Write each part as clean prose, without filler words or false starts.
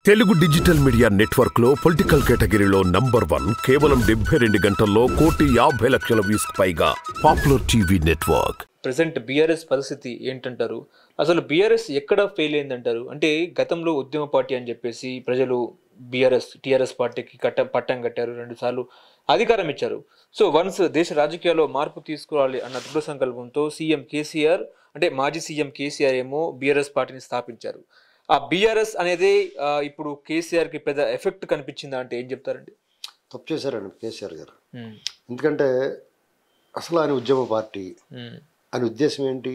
Telugu digital media network లో political కేటగిరీలో number 1 కేవలం 72 గంటల్లో 1,50,00,000 వ్యూస్ పైగా popular TV network. Present BRS పరిస్థితి ఏంటంటారు? అసలు బీఆర్ఎస్ ఎక్కడ ఫెయిల్ అయిందంటారు? అంటే గతంలో ఉద్యమ పార్టీ అని చెప్పేసి ప్రజలు టీఆర్ఎస్ పార్టీకి పట్టం కట్టారు, 2 సార్లు అధికారం ఇచ్చారు. సో వన్స్ దేశ రాజకీయాల్లో మార్పు తీసుకురావాలి అన్న దృఢ సంకల్పంతో సీఎం కేసీఆర్ అంటే మాజీ సీఎం కేసీఆర్ ఏమో బీఆర్ఎస్ పార్టీని స్థాపించారు. ఆ బీఆర్ఎస్ అనేది ఇప్పుడు కేసీఆర్ కి పెద్ద ఎఫెక్ట్ కనిపించిందా అంటే ఏం చెప్తారండి? తప్పు చేశారండి కేసీఆర్ గారు. ఎందుకంటే అసలు ఆయన ఉద్యమ పార్టీ, ఆయన ఉద్దేశం ఏంటి?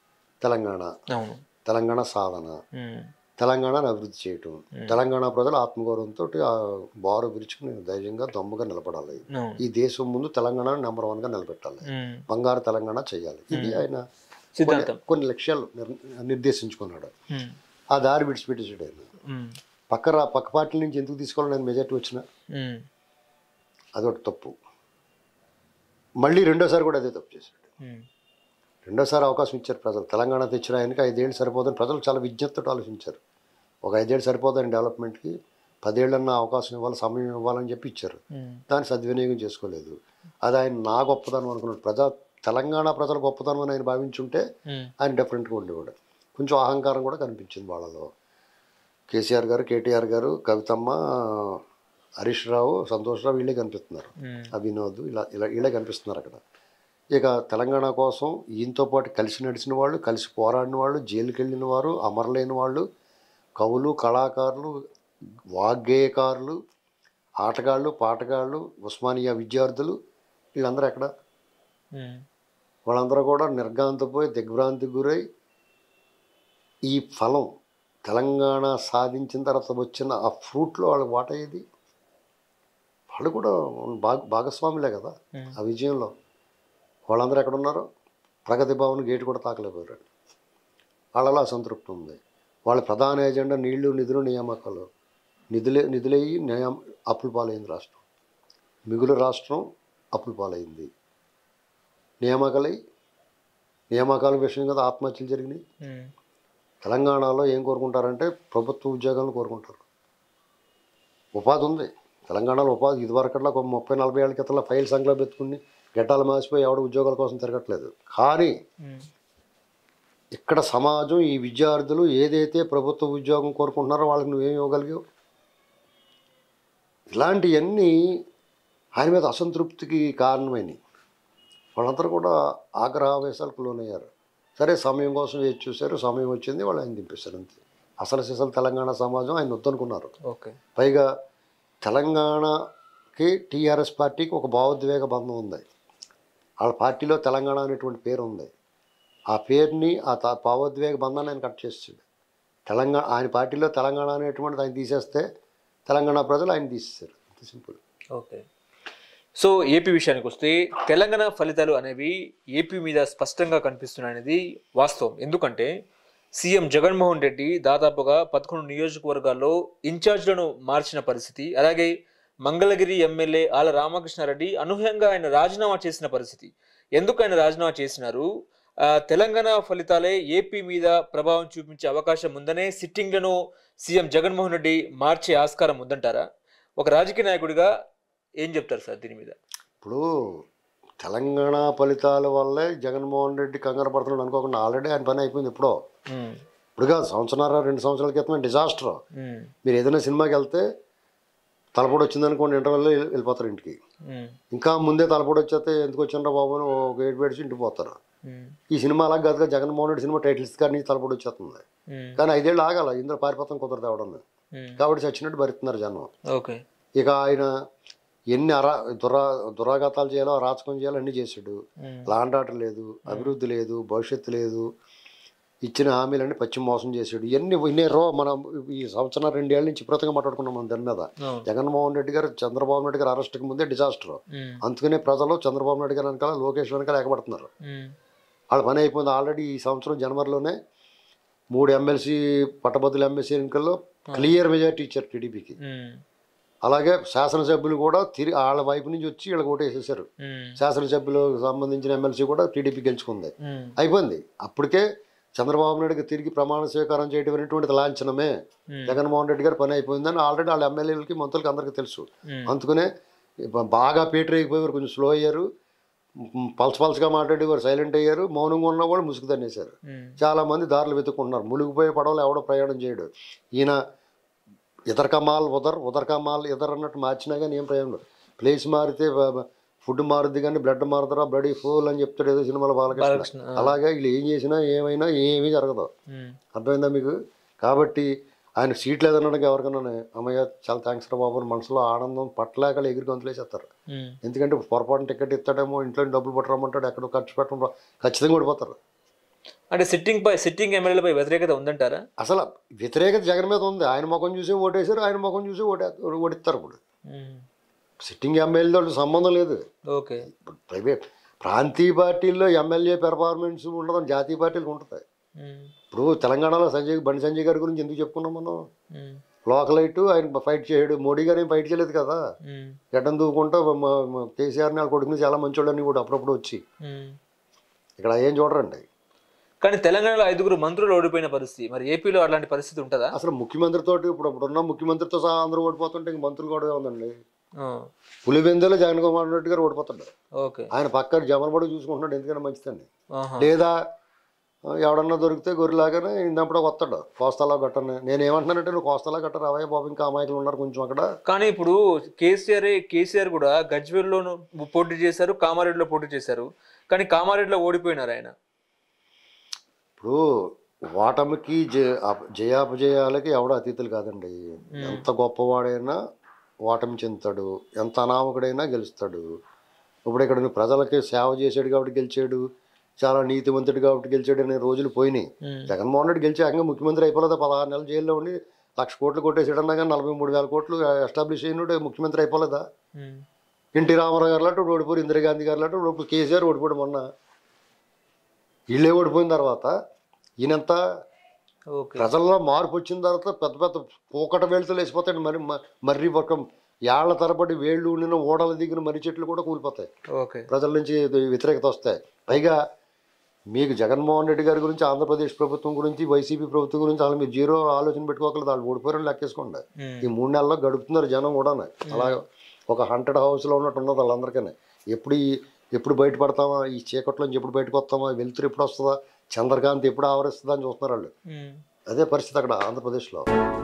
తెలంగాణ సాధన, తెలంగాణను అభివృద్ధి చేయటం, తెలంగాణ ప్రజల ఆత్మగౌరవంతో బారు విరుచుకుని ధైర్యంగా దమ్ముగా నిలబడాలి, ఈ దేశం ముందు తెలంగాణ నెంబర్ 1గా నిలబెట్టాలి, బంగారు తెలంగాణ చేయాలి. ఇది ఆయన కొన్ని లక్ష్యాలు నిర్దేశించుకున్నాడు. ఆ దారి విడిచిపెట్టేసాడు ఆయన. పక్క పార్టీల నుంచి ఎందుకు తీసుకోవాలని ఆయన మెజార్టీ వచ్చినా అదొకటి తప్పు. మళ్ళీ రెండోసారి కూడా అదే తప్పు చేశాడు. రెండోసారి అవకాశం ఇచ్చారు ప్రజలు. తెలంగాణ తెచ్చిన ఆయనకి 5 ఏళ్ళు సరిపోదని ప్రజలు చాలా విజ్ఞతతో ఆలోచించారు. ఒక 5 ఏళ్ళు సరిపోదని డెవలప్మెంట్కి, 10 ఏళ్ళన్నా అవకాశం ఇవ్వాలి, సమయం ఇవ్వాలని చెప్పి ఇచ్చారు. దాన్ని సద్వినియోగం చేసుకోలేదు. అది ఆయన నా గొప్పతనం అనుకున్నాడు. తెలంగాణ ప్రజల గొప్పతనం అని ఆయన భావించుంటే ఆయన డిఫరెంట్గా ఉండేవాడు. కొంచెం అహంకారం కూడా కనిపించింది వాళ్ళలో. కేసీఆర్ గారు, కేటీఆర్ గారు, కవితమ్మ, హరీష్ రావు, సంతోష్ రావు వీళ్ళే కనిపిస్తున్నారు. వినోద్ వీళ్ళే కనిపిస్తున్నారు అక్కడ. ఇక తెలంగాణ కోసం ఈయనతో పాటు కలిసి నడిచిన వాళ్ళు, కలిసి పోరాడిన వాళ్ళు, జైలుకి వెళ్ళిన వారు, అమరలేని వాళ్ళు, కవులు, కళాకారులు, వాగ్గేయకారులు, ఆటగాళ్ళు, పాటగాళ్ళు, ఉస్మానియా విద్యార్థులు, వీళ్ళందరూ ఎక్కడ? వాళ్ళందరూ కూడా నిర్గాంతపోయి దిగ్భ్రాంతికి గురై ఈ ఫలం తెలంగాణ సాధించిన తర్వాత వచ్చిన ఆ ఫ్రూట్లో వాళ్ళ వాటా ఏది? వాళ్ళు కూడా భాగస్వాములే కదా ఆ విజయంలో. వాళ్ళందరూ ఎక్కడ ఉన్నారు? ప్రగతి భవన్ గేటు కూడా తాకలేకపోయారు. వాళ్ళలో అసంతృప్తి ఉంది. వాళ్ళ ప్రధాన ఎజెండా నీళ్లు, నిధులు, నియామకాలు. నిధులయ్యి అప్పుల పాలైంది రాష్ట్రం. మిగులు రాష్ట్రం అప్పుల పాలైంది. నియామకాల విషయం కదా ఆత్మహత్యలు జరిగినాయి. తెలంగాణలో ఏం కోరుకుంటారంటే ప్రభుత్వ ఉద్యోగాలను కోరుకుంటారు. ఉపాధి ఉంది తెలంగాణలో. ఉపాధి ఇదివరకట్లా 30-40 ఏళ్ళ క్రితంలో ఫైల్ సంఖ్యలో పెట్టుకుని గెట్టాలు మాసిపోయి ఎవడ ఉద్యోగాల కోసం తిరగట్లేదు. కానీ ఇక్కడ సమాజం, ఈ విద్యార్థులు ఏదైతే ప్రభుత్వ ఉద్యోగం కోరుకుంటున్నారో వాళ్ళకి నువ్వేం ఇవ్వగలిగావు? ఇలాంటివన్నీ ఆయన మీద అసంతృప్తికి కారణమైనవి. వాళ్ళందరూ కూడా ఆగ్రహావేశాలకు లోనయ్యారు. సరే, సమయం కోసం వేచి చూశారు. సమయం వచ్చింది, వాళ్ళు ఆయన దింపేశారు అంతే. అసలు తెలంగాణ సమాజం ఆయన వద్దనుకున్నారు. పైగా తెలంగాణకి టీఆర్ఎస్ పార్టీకి ఒక భావోద్వేగ బంధం ఉంది. వాళ్ళ పార్టీలో తెలంగాణ అనేటువంటి పేరు ఉంది. ఆ పేరుని, ఆ భావోద్వేగ బంధాన్ని ఆయన కట్ చేసాడు. ఆయన పార్టీలో తెలంగాణ అనేటువంటిది ఆయన తీసేస్తే తెలంగాణ ప్రజలు ఆయన తీసేశారు. అంత సింపుల్. ఓకే. సో ఏపీ విషయానికి వస్తే తెలంగాణ ఫలితాలు అనేవి ఏపీ మీద స్పష్టంగా కనిపిస్తున్నాయనేది వాస్తవం. ఎందుకంటే సీఎం జగన్మోహన్ రెడ్డి దాదాపుగా 11 నియోజకవర్గాల్లో ఇన్ఛార్జ్లను మార్చిన పరిస్థితి, అలాగే మంగళగిరి ఎమ్మెల్యే ఆల రామకృష్ణారెడ్డి అనూహ్యంగా ఆయన రాజీనామా చేసిన పరిస్థితి. ఎందుకు ఆయన రాజీనామా చేసినారు? తెలంగాణ ఫలితాలే ఏపీ మీద ప్రభావం చూపించే అవకాశం ఉందనే సిట్టింగ్లను సీఎం జగన్మోహన్ రెడ్డి మార్చే ఆస్కారం ఉందంటారా? ఒక రాజకీయ నాయకుడిగా ఏం చెప్తారు సార్ దీని మీద? ఇప్పుడు తెలంగాణ ఫలితాల వల్లే జగన్మోహన్ రెడ్డి కంగారు పడుతున్నాడు అనుకోకుండా ఆల్రెడీ ఆయన పని అయిపోయింది. ఇప్పుడు కాదు, 2 సంవత్సరాల క్రితమే డిజాస్టర్. మీరు ఏదైనా సినిమాకి వెళ్తే తలపోటు వచ్చిందనుకోండి, ఇంటర్వెల్లో వెళ్ళిపోతారు ఇంటికి. ఇంకా ముందే తలపోటు వచ్చేస్తే ఎందుకు వచ్చిండ్రా బాబు అని ఒక గేట్ పెడిచి ఇంటికి పోతారు. ఈ సినిమా అలా కాదుగా, జగన్మోహన్ రెడ్డి సినిమా టైటిల్స్ కానీ తలపోటు వచ్చేస్తుంది. కానీ 5 ఏళ్ళు ఆగాల, ఇందులో పారిపోతాం కుదరదు అవడం. కాబట్టి చచ్చినట్టు భరిస్తున్నారు జనం. ఇక ఆయన ఎన్ని దురాఘాతాలు చేయాలో, అరాచకం చేయాలో అన్నీ చేశాడు. లాండ్ ఆర్డర్ లేదు, అభివృద్ధి లేదు, భవిష్యత్తు లేదు, ఇచ్చిన హామీలన్నీ పశ్చిమ మోసం చేశాడు. ఇన్ని మనం ఈ 1-2 ఏళ్ళ నుంచి విపరీతంగా మాట్లాడుకున్నాం మనం దాని మీద. జగన్మోహన్ రెడ్డి గారు, చంద్రబాబు నాయుడు గారు అరెస్ట్కి ముందే డిజాస్టర్. అందుకనే ప్రజలు చంద్రబాబు నాయుడు గారు వెనకాల, లోకేష్ వెనకాల ఎగబడుతున్నారు. వాళ్ళ పని అయిపోయింది. ఆల్రెడీ ఈ సంవత్సరం జనవరిలోనే 3 ఎమ్మెల్సీ పట్టభద్రుల ఎమ్మెల్సీ ఎన్నికల్లో క్లియర్ మెజార్టీ ఇచ్చారు టీడీపీకి. అలాగే శాసనసభ్యులు కూడా వాళ్ళ వైపు నుంచి వచ్చి వీళ్ళకి ఓటేసేసారు. శాసనసభ్యులకు సంబంధించిన ఎమ్మెల్సీ కూడా టీడీపీ గెలుచుకుంది. అయిపోయింది. అప్పటికే చంద్రబాబు నాయుడుకి తిరిగి ప్రమాణ స్వీకారం చేయడం అనేటువంటిది లాంఛనమే. జగన్మోహన్ రెడ్డి గారు పని అయిపోయిందని ఆల్రెడీ వాళ్ళ ఎమ్మెల్యేలకి మంత్రులకి అందరికీ తెలుసు. అందుకనే బాగా పీటర్ అయిపోయారు, కొంచెం స్లో అయ్యారు, పల్చగా మాట్లాడేవారు, సైలెంట్ అయ్యారు, మౌనంగా ఉన్న వాళ్ళు ముసుగు తన్నేశారు. చాలా మంది దారులు వెతుక్కుంటున్నారు. మునిగిపోయే పడవలు ఎవడో ప్రయాణం చేయడు. ఈయన ఇతర కమాల్ ఉదర్ కమాల్ ఇతర్ అన్నట్టు మార్చినా కానీ ఏం ప్రయోజనం. ప్లేస్ మారితే ఫుడ్ మారుద్ది కానీ బ్లడ్ మారుతారా, బ్లడ్ ఫుల్ అని చెప్తాడు ఏదో సినిమాలో బాలకృష్ణ. అలాగే వీళ్ళు ఏం చేసినా ఏమైనా ఏమీ జరగదు. అర్థమైందా మీకు? కాబట్టి ఆయన సీట్లు ఏదన్నాడు ఎవరికన్నా అమ్మయ్య చాలా థ్యాంక్స్ రా బాబు మనసులో ఆనందం పట్టలేక ఎగిరి గొంతులేసేస్తారు. ఎందుకంటే పొరపాటున టికెట్ ఇస్తాడేమో, ఇంట్లో డబ్బులు పట్టరమ్మంటాడు, ఎక్కడో ఖర్చు పెట్టడం ఖచ్చితంగా ఓడిపోతారు. అంటే సిట్టింగ్ ఎమ్మెల్యేలపై వ్యతిరేకత ఉందంటారా? అసలు వ్యతిరేకత జగన్ మీద ఉంది. ఆయన ముఖం చూసి ఓటేశారు, ఆయన ముఖం చూసి ఓడిస్తారు. ఇప్పుడు సిట్టింగ్ ఎమ్మెల్యేతో సంబంధం లేదు. ఓకే, ప్రైవేట్ ప్రాంతీయ పార్టీల్లో ఎమ్మెల్యే పెర్ఫార్మెన్స్ ఉండదని జాతీయ పార్టీలకు ఉంటుంది. ఇప్పుడు తెలంగాణలో బండి సంజయ్ గారి గురించి ఎందుకు చెప్పుకున్నాం మనం? లోకల్ ఐటు ఆయన ఫైట్ చేయడు, మోడీ గారు ఏం ఫైట్ చేయలేదు కదా. గడ్డం దూకుంటా కేసీఆర్ని వాళ్ళ కొడుకుని చాలా మంచోళ్ళని కూడా అప్పుడప్పుడు వచ్చి ఇక్కడ ఏం చూడరండి. కానీ తెలంగాణలో 5 మంత్రులు ఓడిపోయిన పరిస్థితి, మరి ఏపీలో అలాంటి పరిస్థితి ఉంటుందా? అసలు ముఖ్యమంత్రితో ఇప్పుడున్న ముఖ్యమంత్రితో సహా అందరూ ఓడిపోతుంటే ఇంక మంత్రులు కూడా ఉందండి. పులివెందులో జగన్మోహన్ రెడ్డి గారు ఓడిపోతాడు. ఆయన పక్కన జమలబడి చూసుకుంటున్నాడు, ఎందుకని మంచిదండి. లేదా ఎవడన్నా దొరికితే గొర్రెలాగానే ఇందప్పుడు వస్తాడు కోస్తాలా గట్టని. నేను ఏమంటున్నానంటే నువ్వు కోస్తాలా గట్ట రావయ్య బాబు, ఇంకా అమాయకులు ఉన్నారు కొంచెం అక్కడ. కానీ ఇప్పుడు కేసీఆర్ కూడా గజ్వేల్లోనూ పోటీ చేశారు, కామారెడ్డిలో పోటీ చేశారు, కానీ కామారెడ్డిలో ఓడిపోయినారు ఆయన. ఇప్పుడు ఓటమికి జయాపజయాలకి ఎవడో అతీతులు కాదండి. ఎంత గొప్పవాడైనా ఓటమి చెందుతాడు, ఎంత అనామకుడైనా గెలుస్తాడు. ఇప్పుడు ఇక్కడ ప్రజలకి సేవ చేశాడు కాబట్టి గెలిచాడు, చాలా నీతివంతుడు కాబట్టి గెలిచాడు అనే రోజులు పోయినాయి. జగన్మోహన్ రెడ్డి గెలిచి ఏకంగా ముఖ్యమంత్రి అయిపోలేదా? 16 నెలలు జైల్లో ఉండి 1,00,000 కోట్లు కొట్టేసాడన్నా కానీ 43,000 కోట్లు ఎస్టాబ్లిష్ అయినట్టు ముఖ్యమంత్రి అయిపోలేదా? ఎన్టీ రామారావు గారు లాంటి ఓడిపోయారు, ఇందిరాగాంధీ గారు లాంటి ఇప్పుడు కేసీఆర్ ఓడిపోయాడు మొన్న. వీళ్ళే ఓడిపోయిన తర్వాత ఈయనంతా ప్రజల్లో మార్పు వచ్చిన తర్వాత పెద్ద పెద్ద పూకట వేళ్ళతో వేసిపోతాడు. మర్రి పక్కం ఏళ్ల తరబడి వేళ్ళు ఉండిన ఓడల దిగిన మర్రి చెట్లు కూడా కూలిపోతాయి. ప్రజల నుంచి వ్యతిరేకత వస్తాయి. పైగా మీకు జగన్మోహన్ రెడ్డి గారి గురించి, ఆంధ్రప్రదేశ్ ప్రభుత్వం గురించి, వైసీపీ ప్రభుత్వం గురించి వాళ్ళు మీరు జీరో ఆలోచన పెట్టుకోగలదు. వాళ్ళు ఓడిపోయారని లెక్కేసుకోండి. ఈ 3 నెలల్లో గడుపుతున్నారు జనం కూడా. అలా ఒక 100 హౌస్లో ఉన్నట్టు ఉన్నది వాళ్ళందరికీ. ఎప్పుడు బయటపడతామా, ఈ చీకట్లోంచి ఎప్పుడు బయటకు వస్తామా, వెలుతురు ఎప్పుడు వస్తుందా, చంద్రకాంతి ఎప్పుడు ఆవరిస్తుందా అని చూస్తున్నారు వాళ్ళు. అదే పరిస్థితి అక్కడ ఆంధ్రప్రదేశ్లో.